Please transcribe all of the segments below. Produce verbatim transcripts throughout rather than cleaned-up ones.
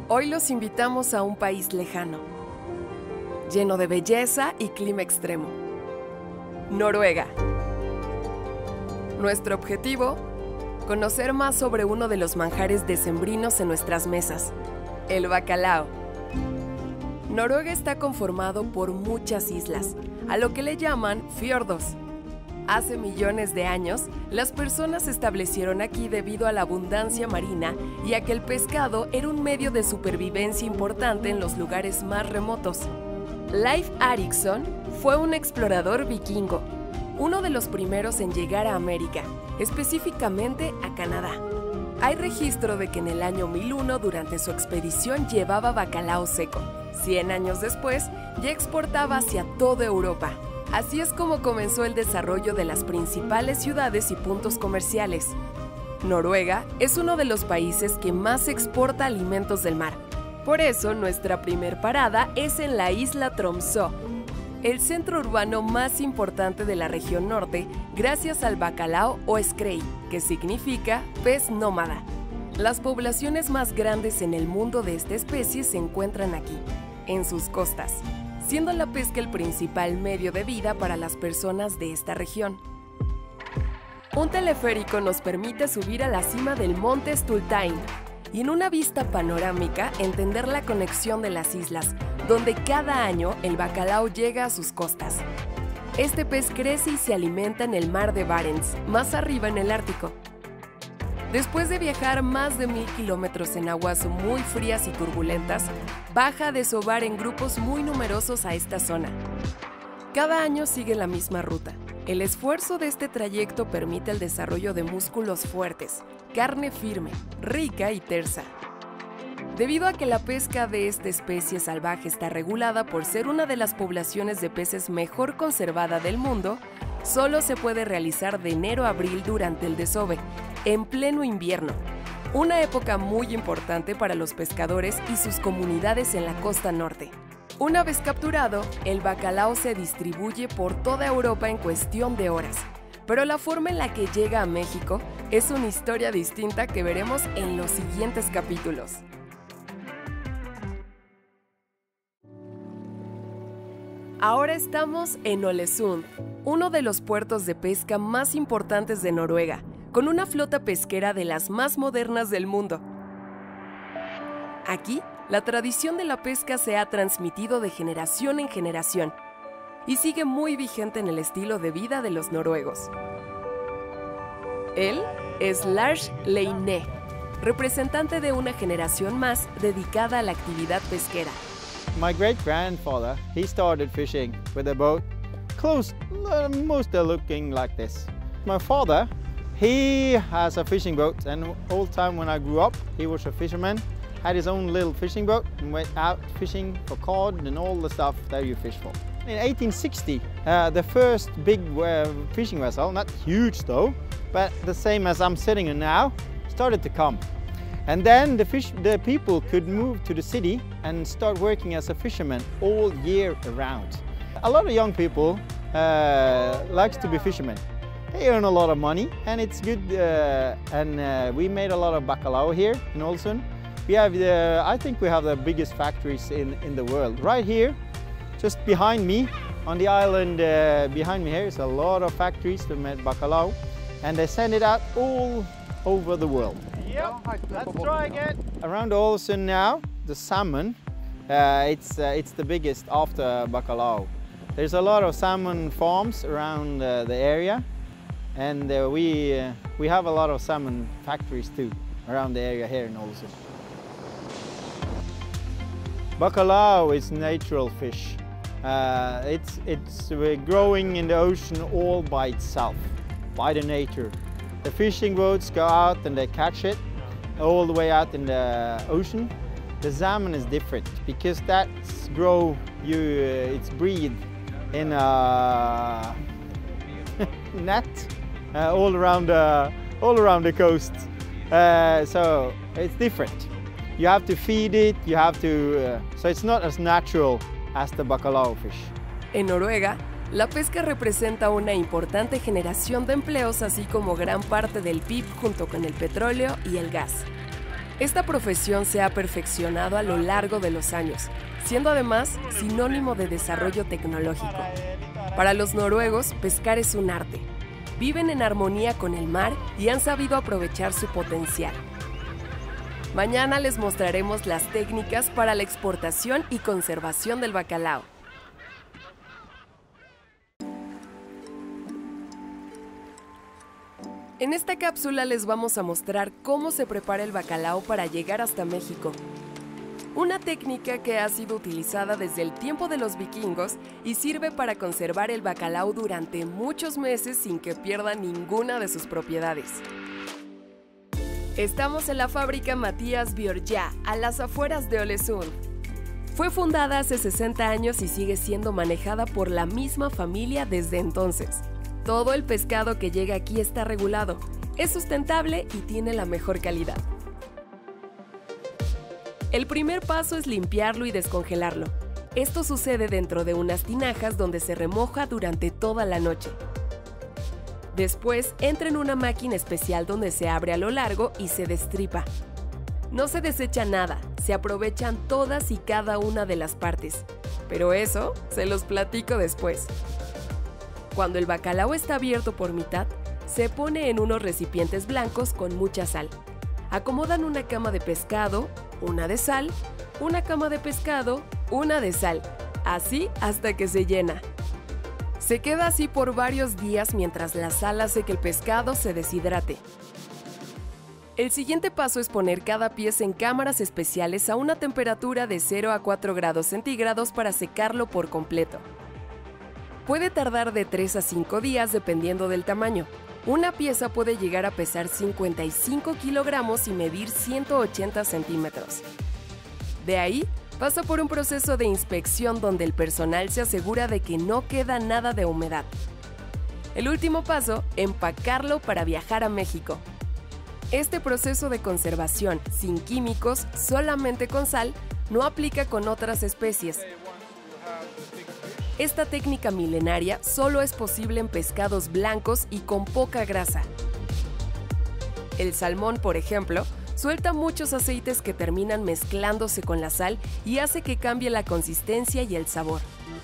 Hoy los invitamos a un país lejano, lleno de belleza y clima extremo. Noruega. Nuestro objetivo: conocer más sobre uno de los manjares decembrinos en nuestras mesas, el bacalao. Noruega está conformado por muchas islas, a lo que le llaman fiordos. Hace millones de años, las personas se establecieron aquí debido a la abundancia marina y a que el pescado era un medio de supervivencia importante en los lugares más remotos. Leif Erikson fue un explorador vikingo, uno de los primeros en llegar a América, específicamente a Canadá. Hay registro de que en el año mil uno, durante su expedición, llevaba bacalao seco. Cien años después, ya exportaba hacia toda Europa. Así es como comenzó el desarrollo de las principales ciudades y puntos comerciales. Noruega es uno de los países que más exporta alimentos del mar. Por eso, nuestra primer parada es en la isla Tromsø, el centro urbano más importante de la región norte, gracias al bacalao o skrei, que significa pez nómada. Las poblaciones más grandes en el mundo de esta especie se encuentran aquí, en sus costas, siendo la pesca el principal medio de vida para las personas de esta región. Un teleférico nos permite subir a la cima del monte Stultein y en una vista panorámica entender la conexión de las islas, donde cada año el bacalao llega a sus costas. Este pez crece y se alimenta en el mar de Barents, más arriba en el Ártico. Después de viajar más de mil kilómetros en aguas muy frías y turbulentas, baja a desovar en grupos muy numerosos a esta zona. Cada año sigue la misma ruta. El esfuerzo de este trayecto permite el desarrollo de músculos fuertes, carne firme, rica y tersa. Debido a que la pesca de esta especie salvaje está regulada por ser una de las poblaciones de peces mejor conservada del mundo, solo se puede realizar de enero a abril durante el desove, en pleno invierno, una época muy importante para los pescadores y sus comunidades en la costa norte. Una vez capturado, el bacalao se distribuye por toda Europa en cuestión de horas, pero la forma en la que llega a México es una historia distinta que veremos en los siguientes capítulos. Ahora estamos en Ålesund, uno de los puertos de pesca más importantes de Noruega, con una flota pesquera de las más modernas del mundo. Aquí, la tradición de la pesca se ha transmitido de generación en generación y sigue muy vigente en el estilo de vida de los noruegos. Él es Lars Leine, representante de una generación más dedicada a la actividad pesquera. My great-grandfather, he started fishing with a boat close, uh, mostly looking like this. My father, he has a fishing boat, and all time when I grew up, he was a fisherman, had his own little fishing boat and went out fishing for cod and all the stuff that you fish for. In eighteen sixty, uh, the first big uh, fishing vessel, not huge though, but the same as I'm sitting in now, started to come. And then the, fish, the people could move to the city and start working as a fisherman all year around. A lot of young people uh, likes to be fishermen. They earn a lot of money and it's good, uh, and uh, we made a lot of bacalao here in Ålesund. We have the, I think we have the biggest factories in, in the world. Right here, just behind me, on the island uh, behind me here is a lot of factories that make bacalao, and they send it out all over the world. Yep, let's try again. Around Ålesund now, the salmon, uh, it's, uh, it's the biggest after bacalao. There's a lot of salmon farms around uh, the area, and uh, we, uh, we have a lot of salmon factories too around the area here in Ålesund. Bacalao is natural fish. Uh, it's it's uh, growing in the ocean all by itself, by the nature. The fishing boats go out and they catch it all the way out in the ocean. The salmon is different because that's grow you uh, it's breed in a net uh, all around the all around the coast. Uh, so it's different. You have to feed it. You have to. Uh, so it's not as natural as the bacalao fish. En Noruega, la pesca representa una importante generación de empleos, así como gran parte del P I B junto con el petróleo y el gas. Esta profesión se ha perfeccionado a lo largo de los años, siendo además sinónimo de desarrollo tecnológico. Para los noruegos, pescar es un arte. Viven en armonía con el mar y han sabido aprovechar su potencial. Mañana les mostraremos las técnicas para la exportación y conservación del bacalao. En esta cápsula les vamos a mostrar cómo se prepara el bacalao para llegar hasta México. Una técnica que ha sido utilizada desde el tiempo de los vikingos y sirve para conservar el bacalao durante muchos meses sin que pierda ninguna de sus propiedades. Estamos en la fábrica Matías Bjørgia, a las afueras de Ålesund. Fue fundada hace sesenta años y sigue siendo manejada por la misma familia desde entonces. Todo el pescado que llega aquí está regulado, es sustentable y tiene la mejor calidad. El primer paso es limpiarlo y descongelarlo. Esto sucede dentro de unas tinajas donde se remoja durante toda la noche. Después entra en una máquina especial donde se abre a lo largo y se destripa. No se desecha nada, se aprovechan todas y cada una de las partes. Pero eso se los platico después. Cuando el bacalao está abierto por mitad, se pone en unos recipientes blancos con mucha sal. Acomodan una cama de pescado, una de sal, una cama de pescado, una de sal, así hasta que se llena. Se queda así por varios días mientras la sal hace que el pescado se deshidrate. El siguiente paso es poner cada pieza en cámaras especiales a una temperatura de cero a cuatro grados centígrados para secarlo por completo. Puede tardar de tres a cinco días dependiendo del tamaño. Una pieza puede llegar a pesar cincuenta y cinco kilogramos y medir ciento ochenta centímetros. De ahí, pasa por un proceso de inspección donde el personal se asegura de que no queda nada de humedad. El último paso, empacarlo para viajar a México. Este proceso de conservación, sin químicos, solamente con sal, no aplica con otras especies. Esta técnica milenaria solo es posible en pescados blancos y con poca grasa. El salmón, por ejemplo, suelta muchos aceites que terminan mezclándose con la sal y hace que cambie la consistencia y el sabor.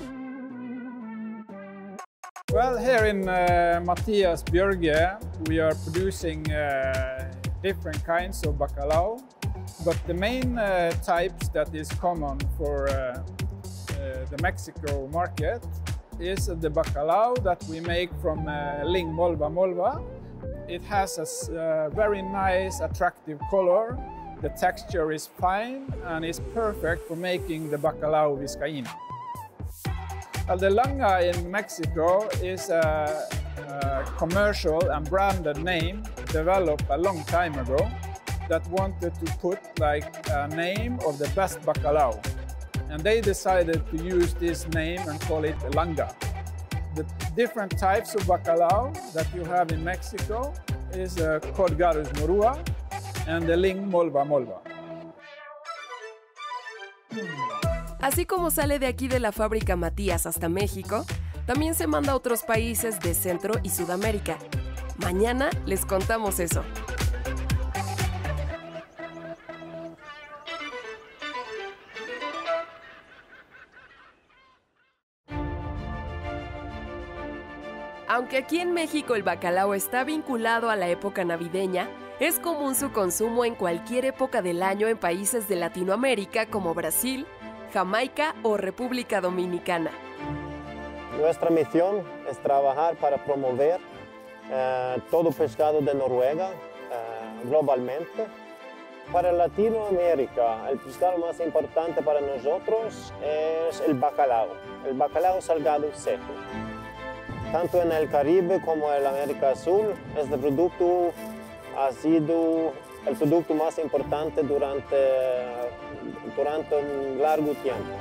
Well, here in uh, Matías Bjørgia, we are producing uh, different kinds of bacalao, but the main uh, types that is common for uh, Uh, the Mexico market is uh, the bacalao that we make from uh, Ling Molva Molva. It has a uh, very nice, attractive color. The texture is fine and is perfect for making the bacalao vizcaíno. Uh, the Langa in Mexico is a, a commercial and branded name developed a long time ago that wanted to put like a name of the best bacalao. And they decided to use this name and call it Langa. The different types of bacalao that you have in Mexico is uh, Codgarus morua and the Ling Molva Molva. Así como sale de aquí de la fábrica Matías hasta México, también se manda a otros países de Centro y Sudamérica. Mañana les contamos eso. Aunque aquí en México el bacalao está vinculado a la época navideña, es común su consumo en cualquier época del año en países de Latinoamérica como Brasil, Jamaica o República Dominicana. Nuestra misión es trabajar para promover eh, todo pescado de Noruega eh, globalmente. Para Latinoamérica, el pescado más importante para nosotros es el bacalao, el bacalao salgado seco. Tanto en el Caribe como en la América Sur, este producto ha sido el producto más importante durante, durante un largo tiempo.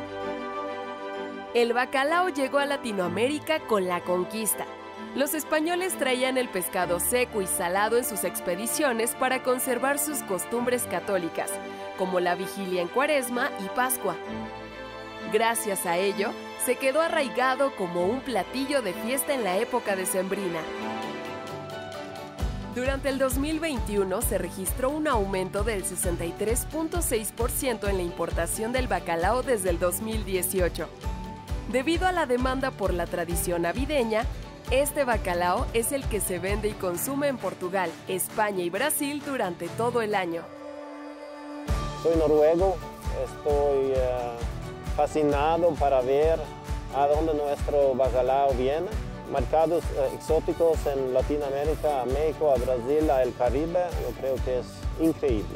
El bacalao llegó a Latinoamérica con la conquista. Los españoles traían el pescado seco y salado en sus expediciones para conservar sus costumbres católicas, como la vigilia en Cuaresma y Pascua. Gracias a ello, se quedó arraigado como un platillo de fiesta en la época decembrina. Durante el dos mil veintiuno se registró un aumento del sesenta y tres punto seis por ciento en la importación del bacalao desde el dos mil dieciocho. Debido a la demanda por la tradición navideña, este bacalao es el que se vende y consume en Portugal, España y Brasil durante todo el año. Soy noruego, estoy uh, fascinado para ver a dónde nuestro bacalao viene. Mercados uh, exóticos en Latinoamérica, a México, a Brasil, a el Caribe, yo creo que es increíble.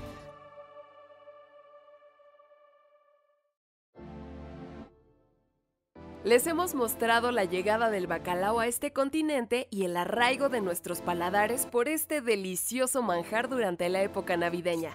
Les hemos mostrado la llegada del bacalao a este continente y el arraigo de nuestros paladares por este delicioso manjar durante la época navideña.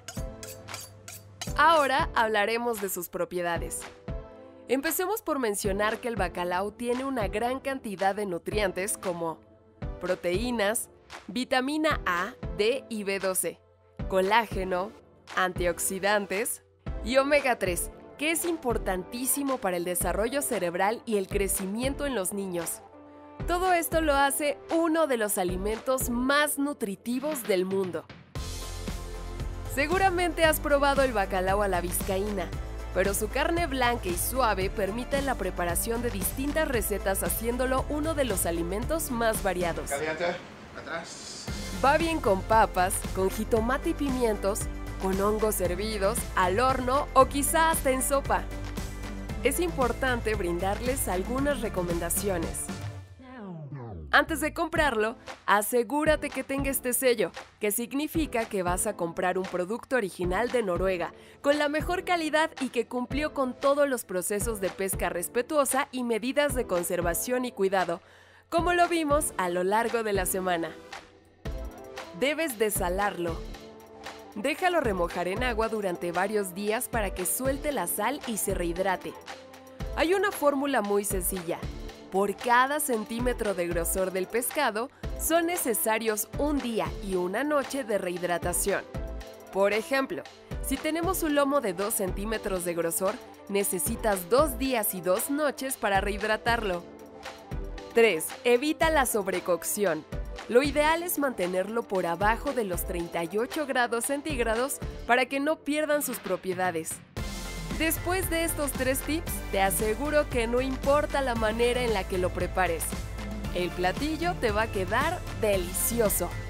Ahora hablaremos de sus propiedades. Empecemos por mencionar que el bacalao tiene una gran cantidad de nutrientes como proteínas, vitamina A, D y B doce, colágeno, antioxidantes y omega tres, que es importantísimo para el desarrollo cerebral y el crecimiento en los niños. Todo esto lo hace uno de los alimentos más nutritivos del mundo. Seguramente has probado el bacalao a la vizcaína, pero su carne blanca y suave permite la preparación de distintas recetas, haciéndolo uno de los alimentos más variados. Caliente, atrás. Va bien con papas, con jitomate y pimientos, con hongos hervidos, al horno o quizá hasta en sopa. Es importante brindarles algunas recomendaciones. Antes de comprarlo, asegúrate que tenga este sello, que significa que vas a comprar un producto original de Noruega, con la mejor calidad y que cumplió con todos los procesos de pesca respetuosa y medidas de conservación y cuidado, como lo vimos a lo largo de la semana. Debes desalarlo. Déjalo remojar en agua durante varios días para que suelte la sal y se rehidrate. Hay una fórmula muy sencilla. Por cada centímetro de grosor del pescado, son necesarios un día y una noche de rehidratación. Por ejemplo, si tenemos un lomo de dos centímetros de grosor, necesitas dos días y dos noches para rehidratarlo. tres. Evita la sobrecocción. Lo ideal es mantenerlo por abajo de los treinta y ocho grados centígrados para que no pierdan sus propiedades. Después de estos tres tips, te aseguro que no importa la manera en la que lo prepares, el platillo te va a quedar delicioso.